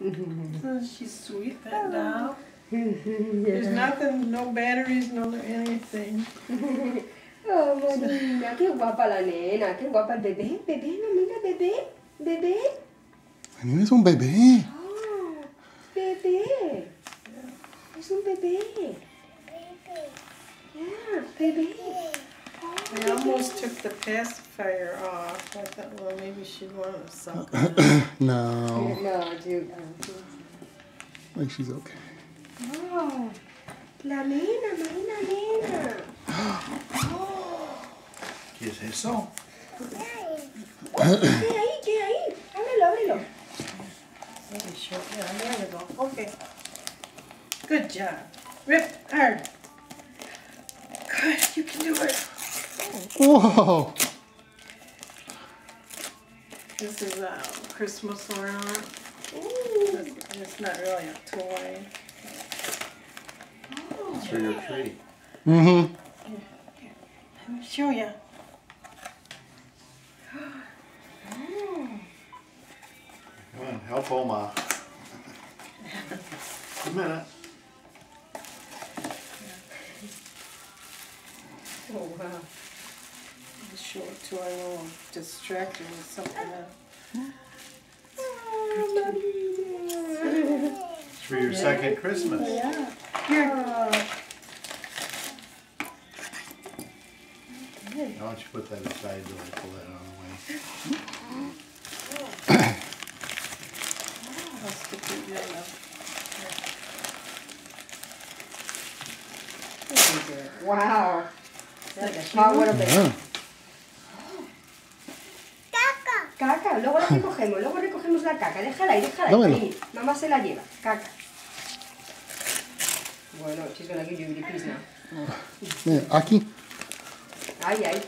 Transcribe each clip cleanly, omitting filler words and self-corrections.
Isn't she sweet, that doll? There's nothing, no batteries, no anything. Oh, Marina, qué guapa la nena, qué guapa el bebé. Bebé, no, mira, bebé. Bebé. Marina es un bebé. Oh, bebé. Es un bebé. Yeah, bebé. I almost took the pacifier off. I thought, well, maybe she'd want to suck it. No. No, dude. Like she's okay. Oh, la nena, Marina, nena. ¿Qué es eso? ¿Qué ahí? ¿Qué ahí? Ábrelo, ábrelo. Let me show you. Yeah, there you go. Okay. Good job. Rip hard. Good, you can do it. Whoa. This is a Christmas ornament. Ooh. It's not really a toy. It's for your tree. Mm-hmm. Let me show you. Come on, help Oma. A minute. Oh, wow. I'll show it to her. I know I'm distracted with something else. Oh, Marina. It's for your second Christmas. Yeah. Here. Why don't you put that aside till I pull that out of the way? I'll stick it in there. Wow. That's the power of it. Yeah. Caca, luego recogemos la caca. Déjala ahí, Dámelo. ahí. Mamá se la lleva. Caca. Bueno, she's gonna give you the piece now. Mira, aquí. Ay, ay.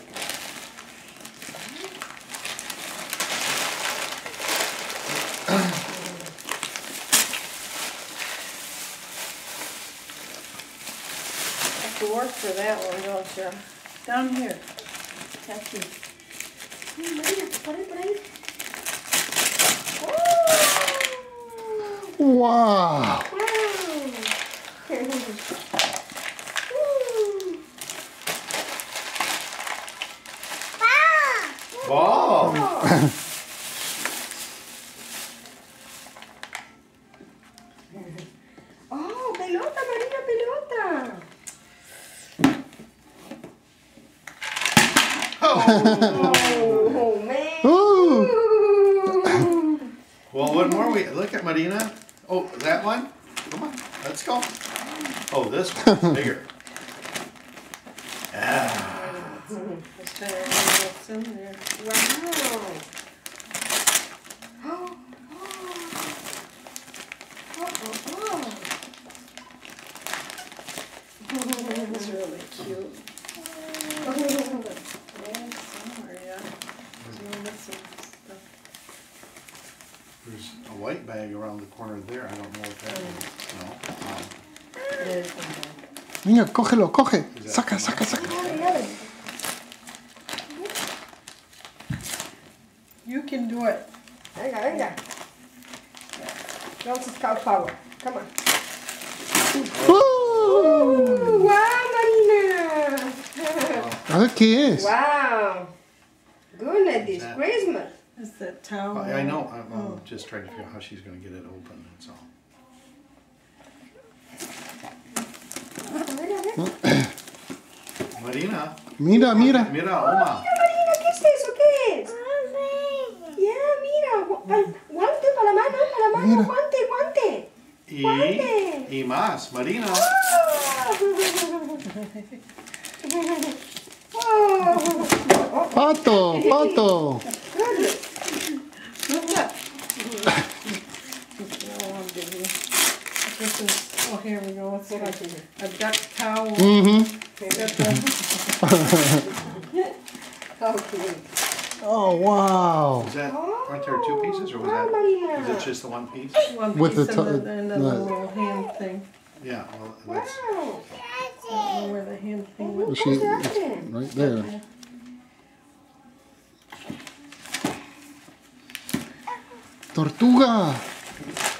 Have to work for that one, don't you? Down here. Aquí. Ay, Marina, por ahí. Oh, Wow. wow. Ball! Oh, pelota, Marina, pelota. Oh, man. Ooh. Well, one more. Look at Marina. Oh, that one? Come on, let's go. Oh, this one's bigger. Ah. Let's try to read what's in there. Wow. It's really cute. Yeah, somewhere, yeah. We're missing stuff. There's a white bag around the corner there. I don't know what that is. No. Venga, cógelo, coge. Is that- Saca, saca, saca. You can do it. Venga, venga. Girls Scout power. Come on. Ooh. Wow, Marina. A ver qué es. Wow. Goodness, this Christmas. It's that towel. I know. I'm just trying to figure out how she's going to get it open. That's all. A ver. Marina. Mira, mira. Mira, Oma. Marina, ¿qué es eso? ¿Qué es? Ya, mira. Guante para la mano, Mira. Guante, guante. Y más. Marina. Oh. Pato, pato. Oh, here we go. It's like a duck towel. Mm-hmm. Okay. Oh, wow. Is that, aren't there two pieces or was Wow, that, Marina. is it just the one piece? One With piece the and then the the- little hand thing. Yeah, well, that's, Wow. I don't know where the hand thing went. She, it's right there. Tortuga.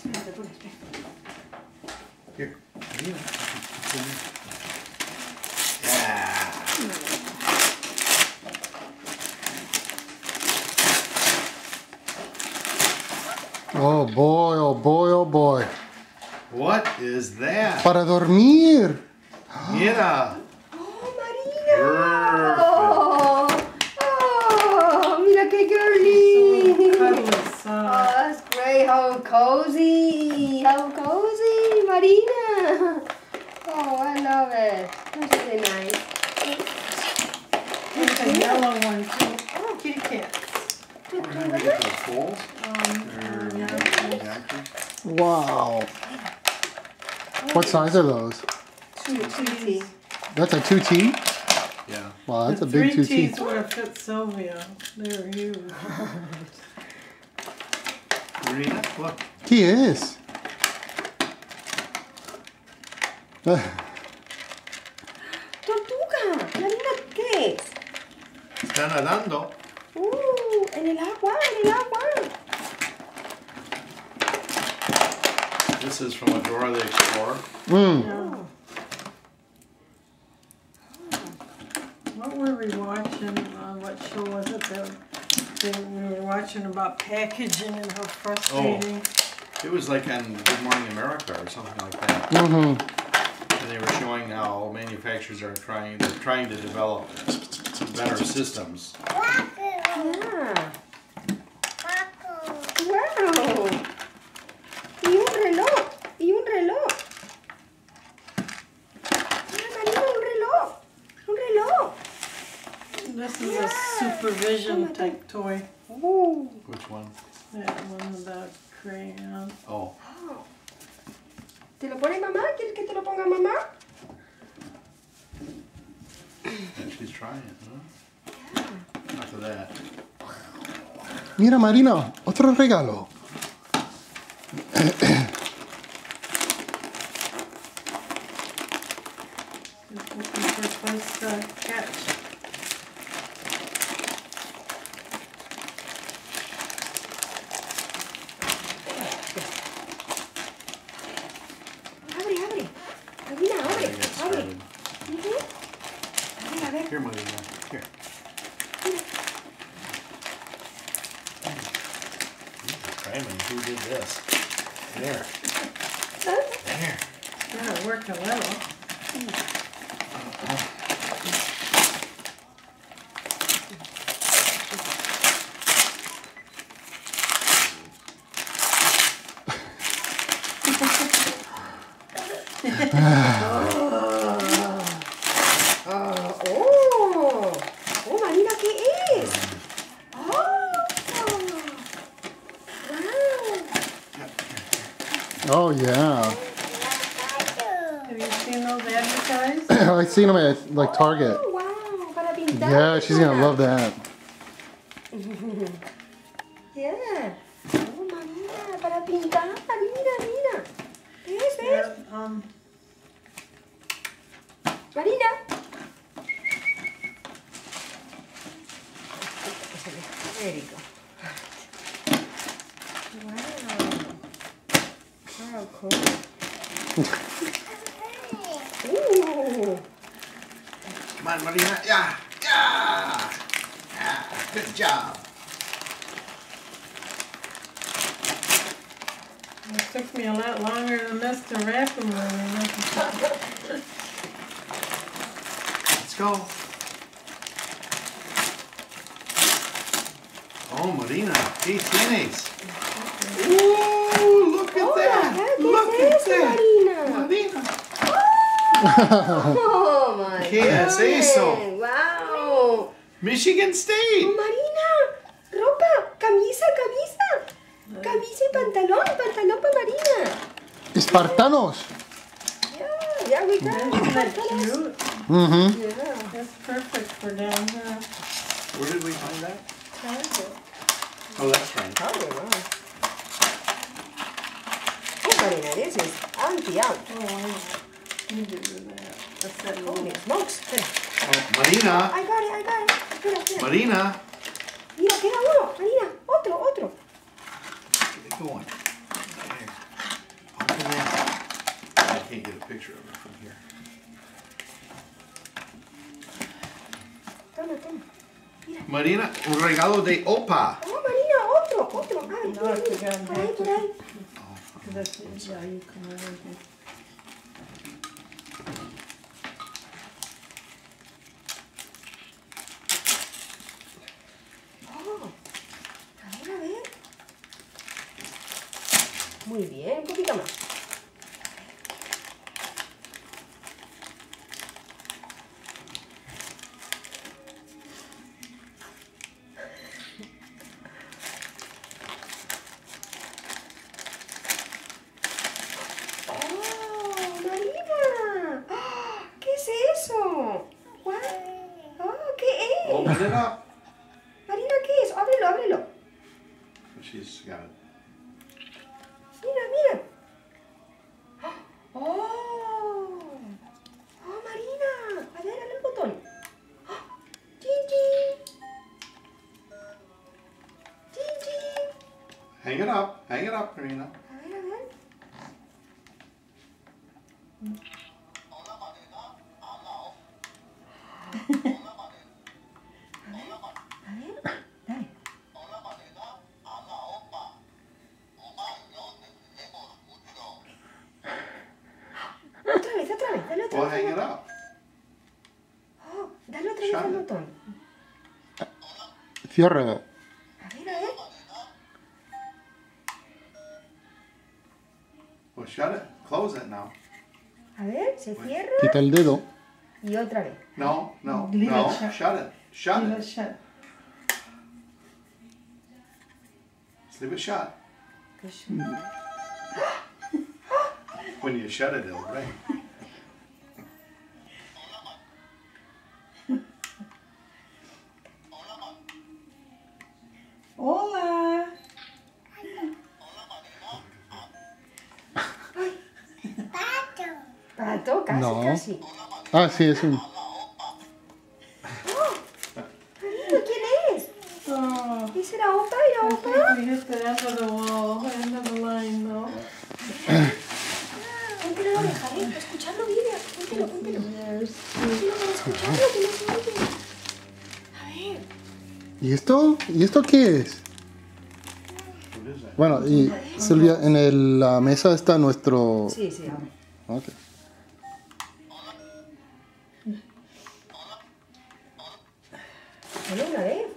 Espérate, pon, espera. Here, Marina. Yeah. Oh boy, oh boy, oh boy. What is that? Para dormir. Mira. Oh, Marina. Perfect. Oh, mira qué So girly. cuddly Oh, soft. that's great. How cozy. How cozy, Marina. Oh, I love it. That's really nice. There's a yellow one too. Oh, kitty cat. We're gonna get the poles. Yeah. Wow. What size are those? Two. That's a 2T? Yeah. Wow, that's The a big 3 2T. T's would have fit Sylvia. They're huge. Marina, look. He is. Tortuga. Marina, ¿qué es? Está nadando. En el agua, en el agua. This is from Dora the Explorer. Yeah. What were we watching? What show was it that we were watching about packaging and how frustrating? It was like on Good Morning America or something like that. Mm-hmm. And they were showing how manufacturers are trying to develop better systems. Yeah. Wow. Y un reloj. Y un reloj. Mira, Marina, un reloj. Un reloj. This is a supervision type toy. Oh. Which one? That one with the crayon. Oh, ¿Te lo pone mamá? ¿Quieres que te lo ponga mamá? she's trying, huh? After that. Mira, Marina, otro regalo. Looking for a place to catch. Abre, abre. Marina, I abre. get Abre. started. Ujú. A ver. Here, Marina. Here. Cramming. Who did this? There. There. Yeah, it worked a little. Oh. Oh, Marina, ¿qué es? Oh. Wow. Oh, yeah. Have you seen those advertised? I've seen them at like Target. Oh, wow. Para pintar. Yeah, she's gonna love that. Yeah. Oh, Marina, para pintar. Mira, mira. ¿Ves, ves? Yeah, Marina. There you go. Wow. Wow, cool. Ooh. Come on, Marina. Yeah. Yeah. Yeah. Good job. it took me a lot longer than this to wrap them. Let's go. Oh, Marina. ¿Qué tienes? Ooh, look at Oh, that. ¿qué Look es at eso, that. Marina? Marina. Oh my ¿Qué es eso? Wow. Michigan Oh, State. Marina, ropa, camisa. Camisa y pantalón para Marina. Espartanos. Yeah, we got it. Isn't that cute? Mm-hmm. Yeah. That's perfect for down here. Where did we find that? Target. Oh, that's right. Target, wow. Oh, Marina, this is anti-out. Oh, wow. You do that. That's that Holy little. smokes. Espera. Oh, Marina. I got it. Espera. Marina. Mira, queda uno. Marina, otro. Get it going. There. can't get a picture of it from here. Toma, toma. Marina, un regalo de Opa. Oh, Marina, otro. Ay, No, mira, it's mira. again. Por ahí, por ahí. That's, yeah, you come over here. Oh, a ver. Muy bien, un poquito más. ¡Oh, Marina! ¡Ah! ¿Qué es eso? What? Oh, ¿qué es? Open it up. Marina, ¿qué es? Ábrelo, ábrelo. She's got it. Mira, mira. ¡Oh! ¡Oh, Marina! A ver, dale el botón. ¡Ah! ¡Chin, chin! ¡Chin, chin! Hang it up, Marina. A ver, a ver. A ver, dale. Otra vez, dale otra Well, vez. hang it up. Oh, dale otra vez Shut al it. botón. Cierra. A ver, a ver. Well, shut it. Close it now. A ver, se cierra. Quita el dedo. Y otra vez. No, Leave no. it shut. Shut it. Shut Leave it it. shut. Just leave it shut. Push. When you shut it, it'll ring. Hola. Pato, casi, No. casi. Ah, sí, es un... Marina, ¿quién es? Oh, ¿Ese era Opa? ¿Era I Opa? think we hit the end of the wall, end of the line, though. Póntelo en la oreja, escuchadlo bien. Póntelo. There's Póntelo para escucharlo, que no se oye. A ver. ¿Y esto? ¿Y esto qué es? What is that? Bueno, y Silvia, en la mesa está nuestro... Sí, sí, ahora. Ok. Dale una vez.